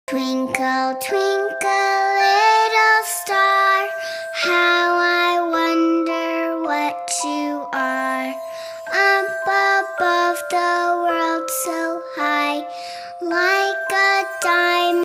Twinkle, twinkle, little star, how I wonder what you are. Up above the world so high, like a diamond.